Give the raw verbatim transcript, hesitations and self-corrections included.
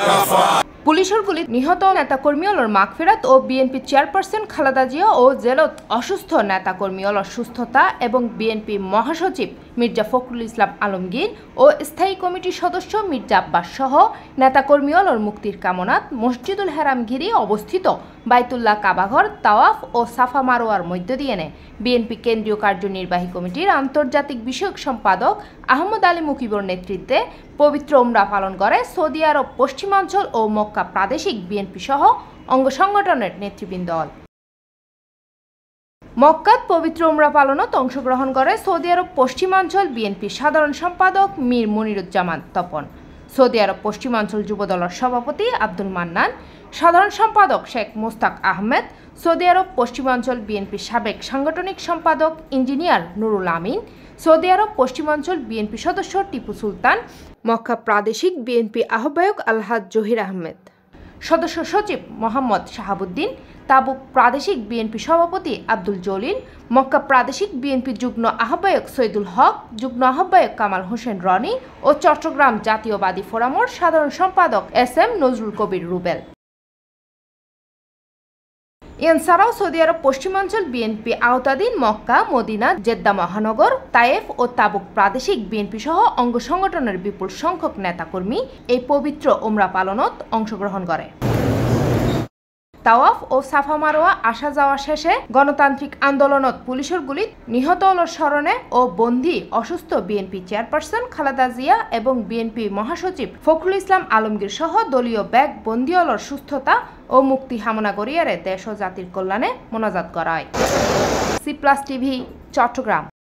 পুলিশের গুলি নিহত নেতাকর্মীর মাগফিরাত ও বিএনপি চেয়ারপারসন খালেদা জিয়া ও জেলত অসুস্থ নেতাকর্মীর সুস্থতা এবং বিএনপি মহাসচিব মির্জা ফখরুল ইসলাম আলমগীর ও স্থায়ী কমিটির সদস্য মির্জা আব্বাস সহ নেতাকর্মীর মুক্তির কামনাত মসজিদুল হারাম ঘিরে অবস্থিত বাইতুল্লাহ কাবাঘর তাওয়াফ ও সাফা মারোয়ার মধ্য দিয়ে বিএনপি কেন্দ্রীয় কার্যনির্বাহী কমিটির আন্তর্জাতিক বিষয়ক সম্পাদক আহমদ আলী মুকিবর নেতৃত্বে পবিত্র উমরা পালন করে সৌদি আরব পশ্চিমাঞ্চল ও মক্কা প্রাদেশিক বিএনপি সহ অঙ্গ সংগঠনের নেতৃবৃন্দ। মক্কাত পবিত্র উমরা পালনত অংশগ্রহণ করে সৌদি আরব পশ্চিমাঞ্চল বিএনপির সাধারণ সম্পাদক মীর মনিরুজ্জামান তপন, সৌদি আরব পশ্চিমাঞ্চল যুবদলের সভাপতি আব্দুল মান্নান, সাধারণ সম্পাদক শেখ মোস্তাক আহমেদ, সৌদি আরব পশ্চিমাঞ্চল বিএনপির সাবেক সাংগঠনিক সম্পাদক engineer Nurul Amin, Saudi Arab পশ্চিমাঞ্চল বিএনপি সদস্য টিপু সুলতান, মক্কা প্রাদেশিক বিএনপি আহ্বায়ক আলহাজ জহির আহমেদ, সদস্য সচিব মোহাম্মদ শাহাবুদ্দিন, তাবুক প্রাদেশিক বিএনপি সভাপতি আব্দুল জলিল, মক্কা প্রাদেশিক বিএনপি যুগ্ম আহ্বায়ক সৈদুল হক, যুগ্ম আহ্বায়ক কামাল হোসেন রনি ও চট্টগ্রাম জাতীয়বাদী ফোরামের সাধারণ সম্পাদক এস এম নজরুল কবির রুবেল। এছাড়াও সৌদি আরব পশ্চিমাঞ্চল বিএনপি আওতাধীন মক্কা, মদিনা, জেদ্দা মহানগর, তায়েফ ও তাবুক প্রাদেশিক বিএনপি সহ অঙ্গ সংগঠনের বিপুল সংখ্যক নেতাকর্মী এই পবিত্র উমরা পালনত অংশগ্রহণ করে। তাওয়াফ ও সাফা মারোয়া আসা যাওয়া শেষে গণতান্ত্রিক আন্দোলনত পুলিশের গুলিত নিহত স্মরণে ও বন্দী অসুস্থ বিএনপি চেয়ারপারসন খালেদা জিয়া এবং বিএনপি মহাসচিব ফখরুল ইসলাম আলমগীর সহ দলীয় ব্যাগ বন্দীওয়ালর সুস্থতা ও মুক্তি কামনা করিয়ারে দেশ ও জাতির কল্যাণে মোনাজাত করা হয়। C plus TV, Chittagong.